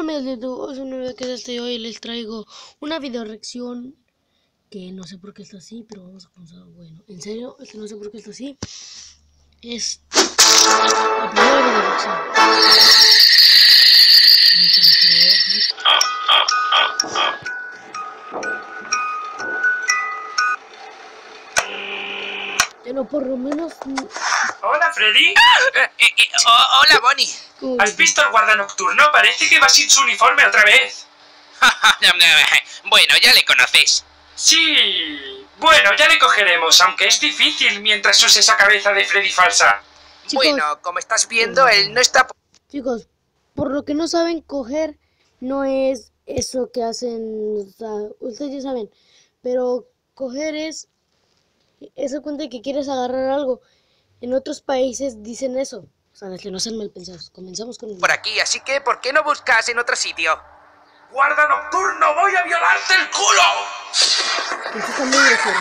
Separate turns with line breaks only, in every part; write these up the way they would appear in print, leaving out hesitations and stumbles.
amigos de YouTube, es un nuevo que es este. Hoy les traigo una video reacción que no sé por qué está así, pero vamos a comenzar. Bueno, en serio, no sé por qué está así. Es la primera video reacción. Pero por lo menos.
Hola, Freddy.
Hola, Bonnie.
¿Has visto al guarda nocturno? Parece que va sin su uniforme otra vez.
Bueno, ya le conoces.
Sí. Bueno, ya le cogeremos, aunque es difícil mientras use esa cabeza de Freddy falsa.
Chicos,
bueno, como estás viendo, él no está...
Chicos, por lo que no saben, coger no es eso que hacen, o sea, ustedes ya saben, pero coger es esa cuenta de que quieres agarrar algo. En otros países dicen eso, o sea, que no sean mal pensados. Comenzamos con el...
por aquí, así que ¿por qué no buscas en otro sitio?
¡Guarda nocturno! ¡Voy a violarte el culo!
Esto está muy grosero.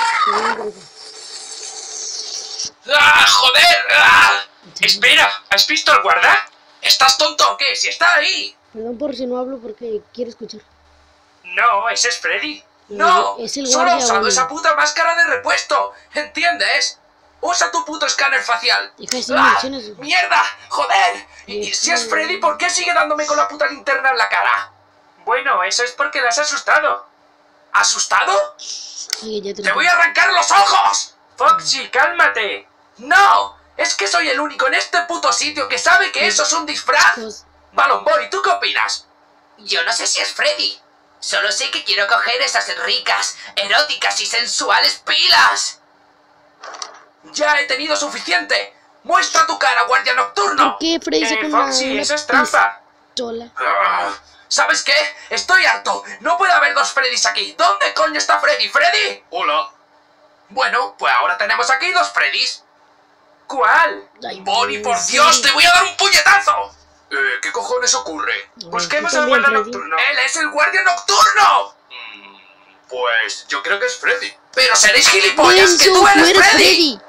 ¡Ah, joder! ¡Ah! Espera, ¿has visto al guarda?
¿Estás tonto o qué? ¡Si está ahí!
Perdón por si no hablo porque quiero escuchar.
No, ese es Freddy.
¡No!
Es el
¡Solo ha
guardia,
usado
Bonnie.
esa puta máscara de repuesto! ¿Entiendes? ¡Usa tu puto escáner facial!
Deja de
¡Ah!
menciones.
¡Mierda! ¡Joder! Y si es Freddy, ¿por qué sigue dándome con la puta linterna en la cara?
Bueno, eso es porque la has asustado.
¿Asustado?
Oye, ya
¡Te voy a arrancar los ojos!
Foxy, cálmate.
¡No! Es que soy el único en este puto sitio que sabe que eso es un disfraz.
Chicos,
Balloon Boy, ¿tú qué opinas? Yo no sé si es Freddy. Solo sé que quiero coger esas ricas, eróticas y sensuales pilas. Ya he tenido suficiente. ¡Muestra tu cara, guardia nocturno!
¿por qué Freddy saca
Foxy, eso es trampa.
pistola?
¿Sabes qué? Estoy harto. No puede haber dos Freddys aquí. ¿Dónde coño está Freddy? ¿Freddy?
Hola.
Bueno, pues ahora tenemos aquí dos Freddys.
¿Cuál?
Ay,
Bonnie, por
sí.
Dios, te voy a dar un puñetazo. ¿Qué cojones ocurre?
Busquemos
Tú
al
también,
guarda
Freddy.
nocturno.
¡Él es el guardia nocturno!
Pues yo creo que es Freddy.
Pero seréis gilipollas, que
Menso,
tú eres
eres
Freddy.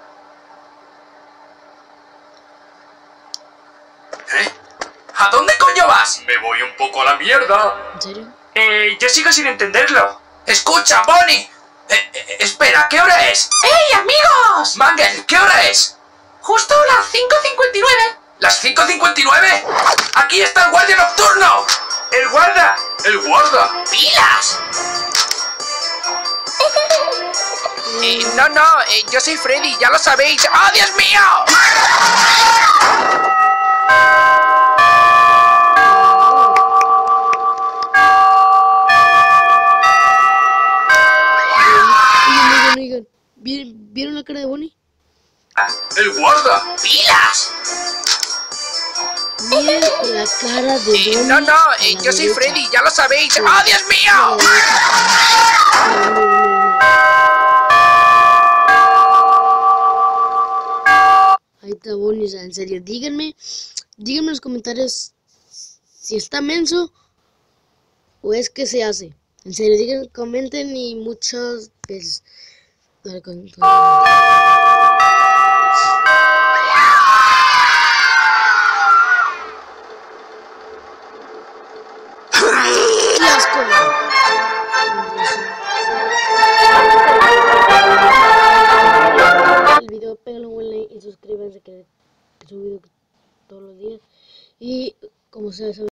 ¿Eh? ¿A dónde coño vas?
Me voy un poco a la mierda.
¿En serio?
Yo sigo sin entenderlo.
Escucha, Bonnie. Espera, ¿qué hora es? ¡Hey, amigos! Mangel, ¿qué hora es? Justo las 5:59. ¿Las 5:59? ¡Aquí está el guardia nocturno!
¡El guarda!
¡El guarda!
¡Pilas! No, yo soy Freddy, ya lo sabéis. ¡Oh, Dios mío!
Oigan. ¿Vieron la cara de Bonnie?
¡El guarda!
¡Pilas!
Miren la cara de Bonnie.
No,
a la
yo soy
derecha.
Freddy, ya lo sabéis. ¡Oh, Dios mío!
Ahí está Bonnie, o sea, en serio, díganme en los comentarios si está menso o es que se hace. En serio, digan, comenten y muchas veces. Dale, ¡Qué asco! El video, pégale un buen like y suscríbanse que subo video todos los días. Y como se